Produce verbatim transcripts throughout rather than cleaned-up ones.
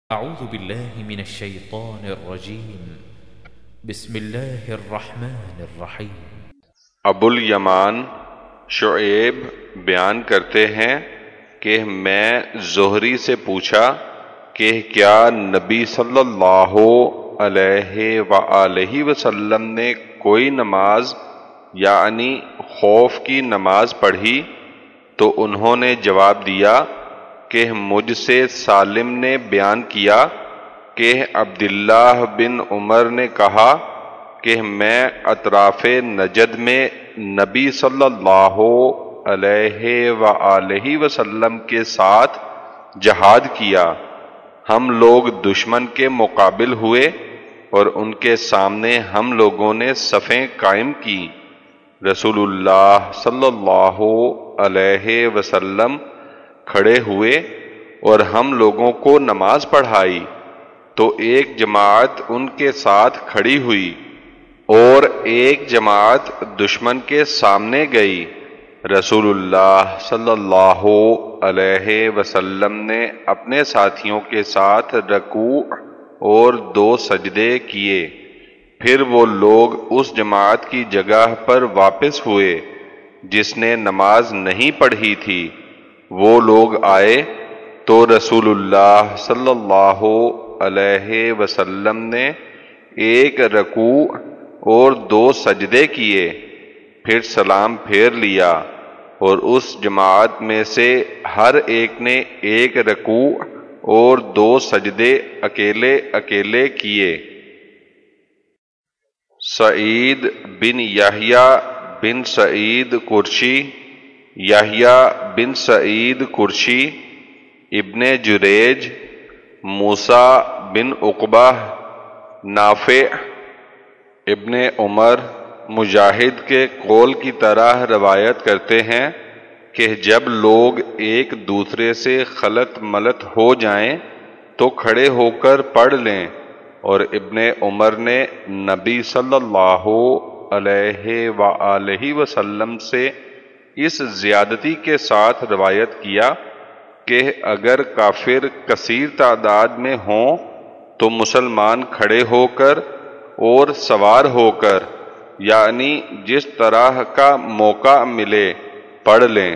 أعوذ بالله من الشيطان الرجيم بسم الله الرحمن الرحيم۔ ابو الیمان شعیب بیان کرتے ہیں کہ میں زہری سے پوچھا کہ کیا نبی صلی اللہ علیہ وآلہ وسلم نے کوئی نماز یعنی خوف کی نماز پڑھی؟ تو انہوں نے جواب دیا کہ مجھ سے سالم نے بیان کیا کہ عبداللہ بن عمر نے کہا کہ میں اطراف نجد میں نبی صلی اللہ علیہ وآلہ وسلم کے ساتھ جہاد کیا۔ ہم لوگ دشمن کے مقابل ہوئے اور ان کے سامنے ہم لوگوں نے صفیں قائم کی۔ رسول اللہ صلی اللہ علیہ وسلم کھڑے ہوئے اور ہم لوگوں کو نماز پڑھائی تو ایک جماعت ان کے ساتھ کھڑی ہوئی اور ایک جماعت دشمن کے سامنے گئی۔ رسول اللہ صلی اللہ علیہ وسلم نے اپنے ساتھیوں کے ساتھ رکوع اور دو سجدے کیے، پھر وہ لوگ اس جماعت کی جگہ پر واپس ہوئے جس نے نماز نہیں پڑھی تھی۔ وہ لوگ آئے تو رسول اللہ صلی اللہ علیہ وسلم نے ایک رکوع اور دو سجدے کیے، پھر سلام پھیر لیا اور اس جماعت میں سے ہر ایک نے ایک رکوع اور دو سجدے اکیلے اکیلے کیے۔ سعید بن یحییٰ بن سعید قرشی، یحییٰ بن سعید قرشی، ابن جریج، موسیٰ بن عقبہ، نافع، ابن عمر، مجاہد کے قول کی طرح روایت کرتے ہیں کہ جب لوگ ایک دوسرے سے خلط ملط ہو جائیں تو کھڑے ہو کر پڑھ لیں، اور ابن عمر نے نبی صلی اللہ علیہ وآلہ وسلم سے اس زیادتی کے ساتھ روایت کیا کہ اگر کافر کثیر تعداد میں ہوں تو مسلمان کھڑے ہو کر اور سوار ہو کر یعنی جس طرح کا موقع ملے پڑھ لیں۔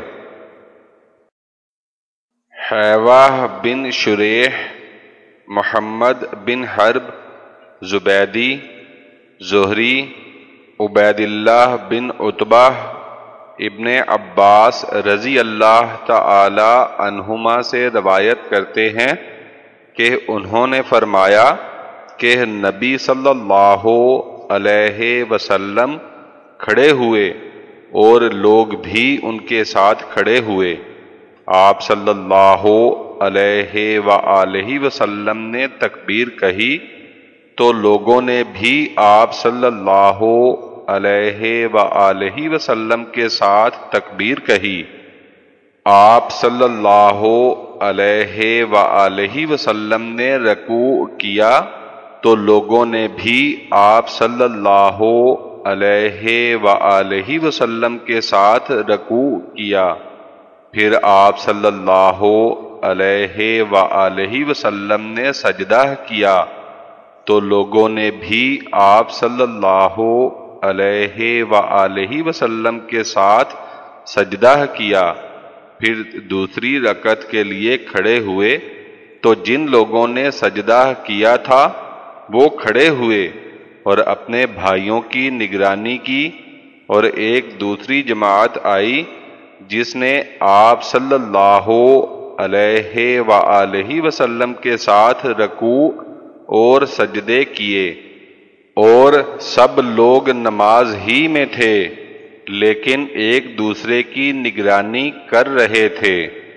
حیوہ بن شریح، محمد بن حرب، زبیدی، زہری، عبید اللہ بن عتبہ، ابن عباس رضی اللہ تعالی عنہما سے روایت کرتے ہیں کہ انہوں نے فرمایا کہ نبی صلی اللہ علیہ وسلم کھڑے ہوئے اور لوگ بھی ان کے ساتھ کھڑے ہوئے۔ آپ صلی اللہ علیہ وآلہ وسلم نے تکبیر کہی تو لوگوں نے بھی آپ صلی اللہ علیہ وآلہ وسلم کے ساتھ تکبیر کہی۔ آپ صلی اللہ علیہ وآلہ وسلم نے رکوع کیا تو لوگوں نے بھی آپ صلی اللہ علیہ وآلہ وسلم کے ساتھ رکوع کیا، پھر آپ صلی اللہ علیہ وآلہ وسلم نے سجدہ کیا تو لوگوں نے بھی آپ صلی اللہ علیہ وآلہ وسلم کے ساتھ سجدہ کیا، پھر دوسری رکعت کے لیے کھڑے ہوئے تو جن لوگوں نے سجدہ کیا تھا وہ کھڑے ہوئے اور اپنے بھائیوں کی نگرانی کی، اور ایک دوسری جماعت آئی جس نے آپ صلی اللہ علیہ وآلہ وسلم کے ساتھ رکوع اور سجدے کیے، اور سب لوگ نماز ہی میں تھے لیکن ایک دوسرے کی نگرانی کر رہے تھے۔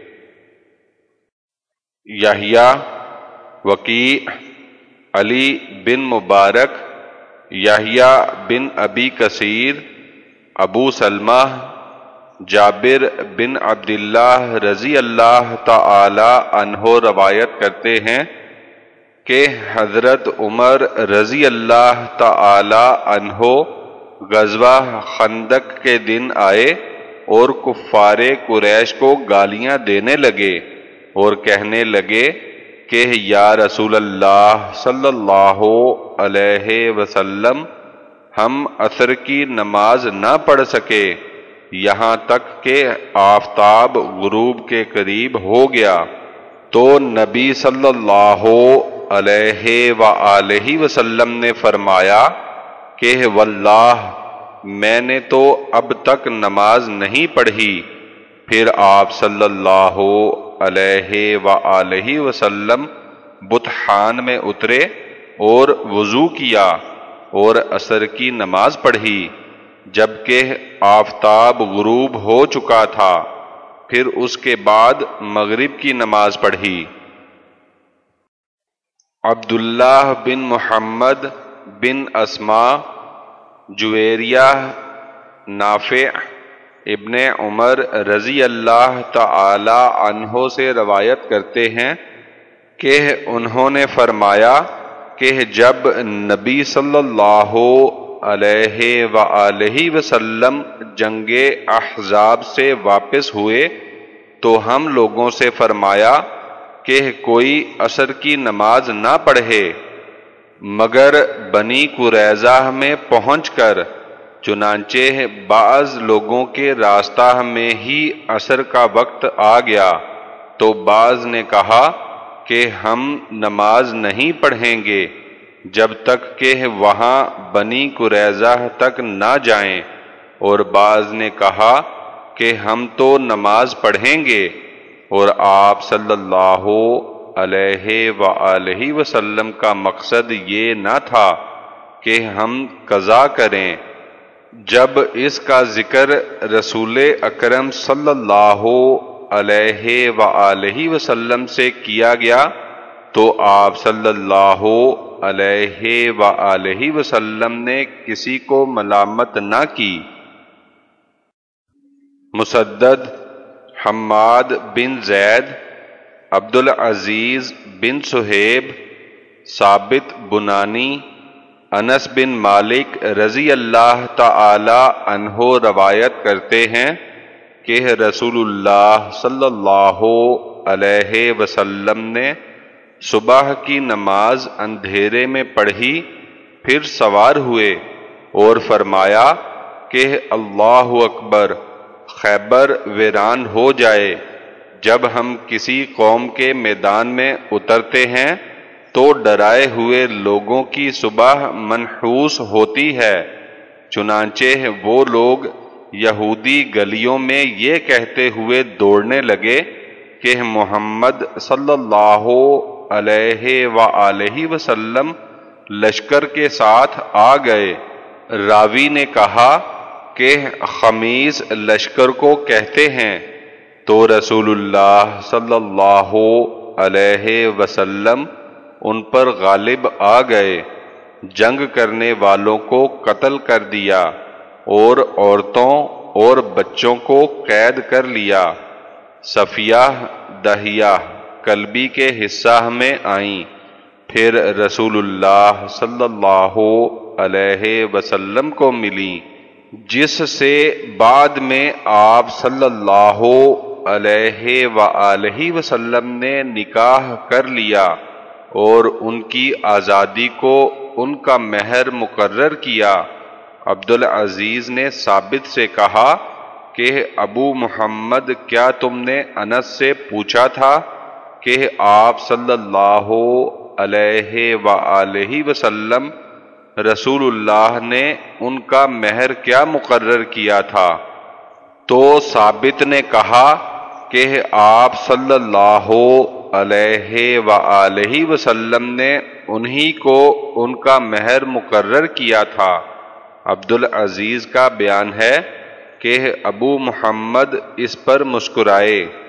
یحییٰ، وکیع، علی بن مبارک، یحییٰ بن ابی کثیر، ابو سلمہ، جابر بن عبداللہ رضی اللہ تعالی عنہ روایت کرتے ہیں کہ حضرت عمر رضی اللہ تعالی عنہ غزوہ خندق کے دن آئے اور کفار قریش کو گالیاں دینے لگے اور کہنے لگے کہ یا رسول اللہ صلی اللہ علیہ وسلم ہم عصر کی نماز نہ پڑھ سکے یہاں تک کہ آفتاب غروب کے قریب ہو گیا۔ تو نبی صلی اللہ علیہ وآلہ وسلم نے فرمایا کہ واللہ میں نے تو اب تک نماز نہیں پڑھی۔ پھر آپ صلی اللہ علیہ وآلہ وسلم بطحان میں اترے اور وضو کیا اور عصر کی نماز پڑھی جبکہ آفتاب غروب ہو چکا تھا۔ پھر اس کے بعد مغرب کی نماز پڑھی۔ عبداللہ بن محمد بن اسما جویریہ نافع ابن عمر رضی اللہ تعالی عنہ سے روایت کرتے ہیں کہ انہوں نے فرمایا کہ جب نبی صلی اللہ علیہ وآلہ وسلم جنگ احزاب سے واپس ہوئے تو ہم لوگوں سے فرمایا کہ کوئی عصر کی نماز نہ پڑھے مگر بنی قریظہ میں پہنچ کر، چنانچہ بعض لوگوں کے راستہ میں ہی عصر کا وقت آ گیا تو بعض نے کہا کہ ہم نماز نہیں پڑھیں گے جب تک کہ وہاں بنی قریظہ تک نہ جائیں، اور بعض نے کہا کہ ہم تو نماز پڑھیں گے، اور آپ صلی اللہ علیہ وآلہ وسلم کا مقصد یہ نہ تھا کہ ہم قضا کریں۔ جب اس کا ذکر رسول اکرم صلی اللہ علیہ وآلہ وسلم سے کیا گیا تو آپ صلی اللہ علیہ وآلہ وسلم نے کسی کو ملامت نہ کی۔ مسدد، حماد بن زید، عبدالعزیز بن صہیب، ثابت بنانی، انس بن مالک رضی اللہ تعالی عنہ روایت کرتے ہیں کہ رسول اللہ صلی اللہ علیہ وسلم نے صبح کی نماز اندھیرے میں پڑھی، پھر سوار ہوئے اور فرمایا کہ اللہ اکبر، خیبر ویران ہو جائے۔ جب ہم کسی قوم کے میدان میں اترتے ہیں تو ڈرائے ہوئے لوگوں کی صبح منحوس ہوتی ہے، چنانچہ وہ لوگ یہودی گلیوں میں یہ کہتے ہوئے دوڑنے لگے کہ محمد صلی اللہ علیہ وآلہ وسلم لشکر کے ساتھ آ گئے۔ راوی نے کہا کہ خمیس لشکر کو کہتے ہیں، تو رسول اللہ صلی اللہ علیہ وسلم ان پر غالب آ گئے، جنگ کرنے والوں کو قتل کر دیا اور عورتوں اور بچوں کو قید کر لیا۔ صفیہ دہیہ کلبی کے حصہ میں آئیں، پھر رسول اللہ صلی اللہ علیہ وسلم کو ملی، جس سے بعد میں آپ صلی اللہ علیہ وآلہ وسلم نے نکاح کر لیا اور ان کی آزادی کو ان کا مہر مقرر کیا۔ عبدالعزیز نے ثابت سے کہا کہ ابو محمد، کیا تم نے انس سے پوچھا تھا کہ آپ صلی اللہ علیہ وآلہ وسلم رسول اللہ نے ان کا مہر کیا مقرر کیا تھا؟ تو ثابت نے کہا کہ آپ صلی اللہ علیہ وآلہ وسلم نے انہی کو ان کا مہر مقرر کیا تھا۔ عبدالعزیز کا بیان ہے کہ ابو محمد اس پر مسکرائے۔